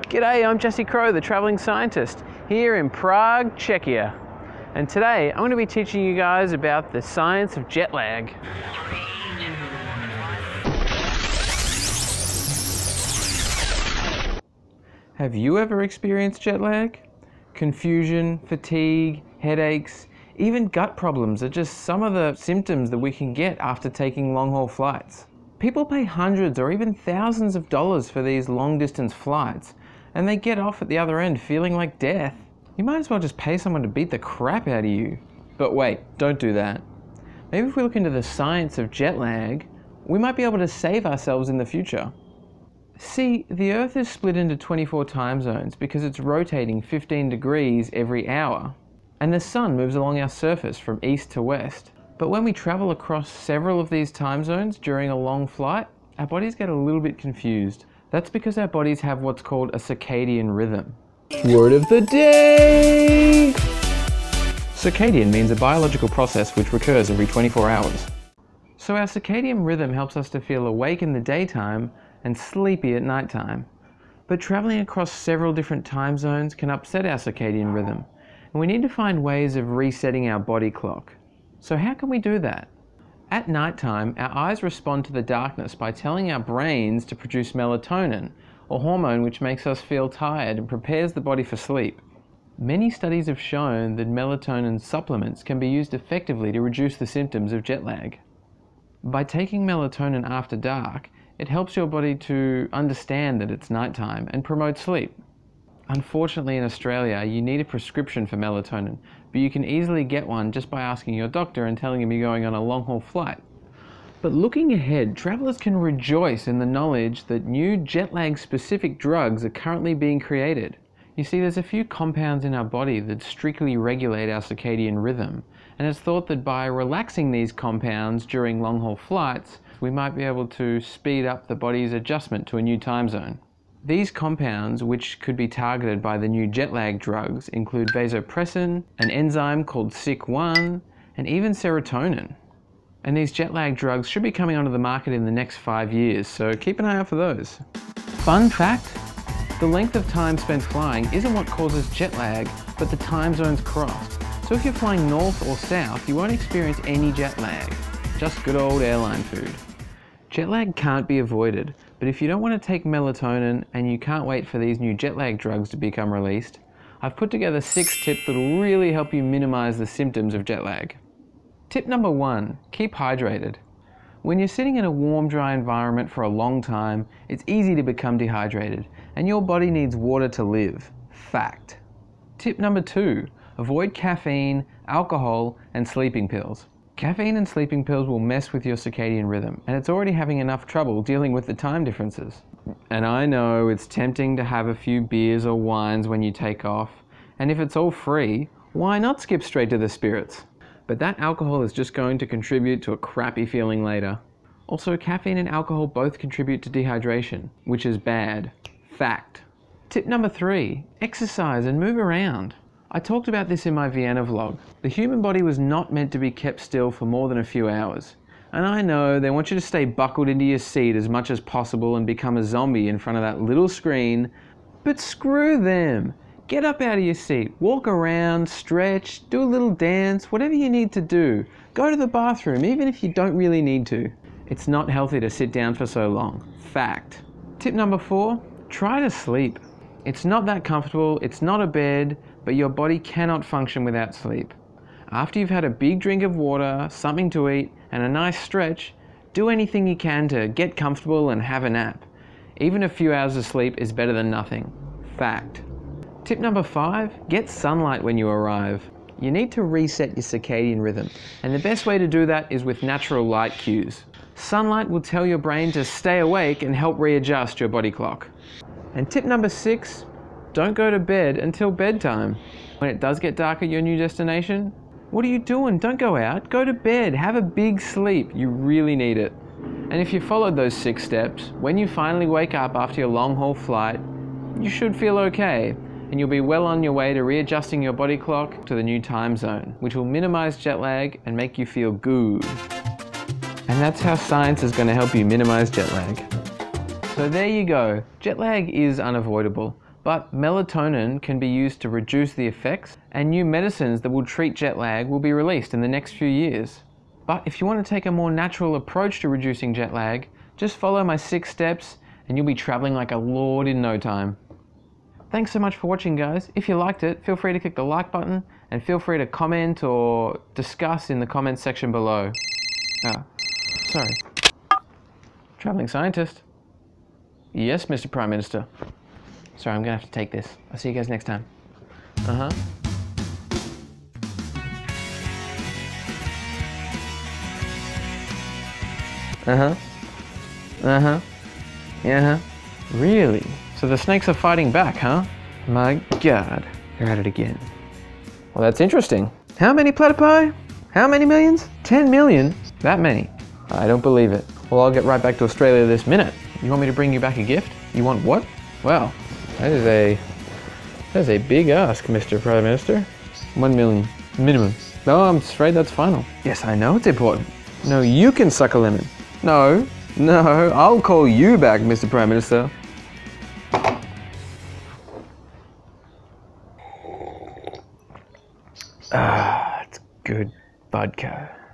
G'day, I'm Jesse Crow, the travelling scientist, here in Prague, Czechia. And today I'm going to be teaching you guys about the science of jet lag. Have you ever experienced jet lag? Confusion, fatigue, headaches, even gut problems are just some of the symptoms that we can get after taking long-haul flights. People pay hundreds or even thousands of dollars for these long-distance flights, and they get off at the other end feeling like death. You might as well just pay someone to beat the crap out of you. But wait, don't do that. Maybe if we look into the science of jet lag, we might be able to save ourselves in the future. See, the Earth is split into 24 time zones because it's rotating 15 degrees every hour, and the sun moves along our surface from east to west. But when we travel across several of these time zones during a long flight, our bodies get a little bit confused. That's because our bodies have what's called a circadian rhythm. Word of the day! Circadian means a biological process which recurs every 24 hours. So our circadian rhythm helps us to feel awake in the daytime and sleepy at nighttime. But traveling across several different time zones can upset our circadian rhythm, and we need to find ways of resetting our body clock. So how can we do that? At nighttime, our eyes respond to the darkness by telling our brains to produce melatonin, a hormone which makes us feel tired and prepares the body for sleep. Many studies have shown that melatonin supplements can be used effectively to reduce the symptoms of jet lag. By taking melatonin after dark, it helps your body to understand that it's nighttime and promote sleep. Unfortunately, in Australia, you need a prescription for melatonin, but you can easily get one just by asking your doctor and telling him you're going on a long-haul flight. But looking ahead, travellers can rejoice in the knowledge that new jet lag-specific drugs are currently being created. You see, there's a few compounds in our body that strictly regulate our circadian rhythm, and it's thought that by relaxing these compounds during long-haul flights, we might be able to speed up the body's adjustment to a new time zone. These compounds, which could be targeted by the new jet lag drugs, include vasopressin, an enzyme called SIC1, and even serotonin. And these jet lag drugs should be coming onto the market in the next 5 years, so keep an eye out for those. Fun fact, the length of time spent flying isn't what causes jet lag, but the time zones crossed. So if you're flying north or south, you won't experience any jet lag, just good old airline food. Jet lag can't be avoided, but if you don't want to take melatonin and you can't wait for these new jet lag drugs to become released, I've put together 6 tips that will really help you minimize the symptoms of jet lag. Tip number 1, keep hydrated. When you're sitting in a warm, dry environment for a long time, it's easy to become dehydrated, and your body needs water to live. Fact. Tip number 2, avoid caffeine, alcohol, and sleeping pills. Caffeine and sleeping pills will mess with your circadian rhythm, and it's already having enough trouble dealing with the time differences. And I know it's tempting to have a few beers or wines when you take off, and if it's all free, why not skip straight to the spirits? But that alcohol is just going to contribute to a crappy feeling later. Also, caffeine and alcohol both contribute to dehydration, which is bad. Fact. Tip number 3, exercise and move around. I talked about this in my Vienna vlog. The human body was not meant to be kept still for more than a few hours. And I know they want you to stay buckled into your seat as much as possible and become a zombie in front of that little screen, but screw them. Get up out of your seat, walk around, stretch, do a little dance, whatever you need to do. Go to the bathroom, even if you don't really need to. It's not healthy to sit down for so long. Fact. Tip number 4, try to sleep. It's not that comfortable, it's not a bed, but your body cannot function without sleep. After you've had a big drink of water, something to eat, and a nice stretch, do anything you can to get comfortable and have a nap. Even a few hours of sleep is better than nothing. Fact. Tip number 5, get sunlight when you arrive. You need to reset your circadian rhythm, and the best way to do that is with natural light cues. Sunlight will tell your brain to stay awake and help readjust your body clock. And tip number 6, don't go to bed until bedtime. When it does get dark at your new destination, what are you doing? Don't go out, go to bed, have a big sleep. You really need it. And if you followed those 6 steps, when you finally wake up after your long-haul flight, you should feel okay, and you'll be well on your way to readjusting your body clock to the new time zone, which will minimize jet lag and make you feel good. And that's how science is going to help you minimize jet lag. So there you go. Jet lag is unavoidable, but melatonin can be used to reduce the effects, and new medicines that will treat jet lag will be released in the next few years. But if you want to take a more natural approach to reducing jet lag, just follow my 6 steps and you'll be traveling like a lord in no time. Thanks so much for watching, guys. If you liked it, feel free to click the like button and feel free to comment or discuss in the comments section below. Sorry. Traveling scientist. Yes, Mr. Prime Minister. Sorry, I'm gonna have to take this. I'll see you guys next time. Uh-huh. Uh-huh. Uh-huh. Yeah. Really? So the snakes are fighting back, huh? My God. They're at it again. Well, that's interesting. How many platypi? How many millions? 10 million? That many? I don't believe it. Well, I'll get right back to Australia this minute. You want me to bring you back a gift? You want what? Well, that is a big ask, Mr. Prime Minister. 1 million. Minimum. No, I'm afraid that's final. Yes, I know it's important. No, you can suck a lemon. No, I'll call you back, Mr. Prime Minister. It's good vodka.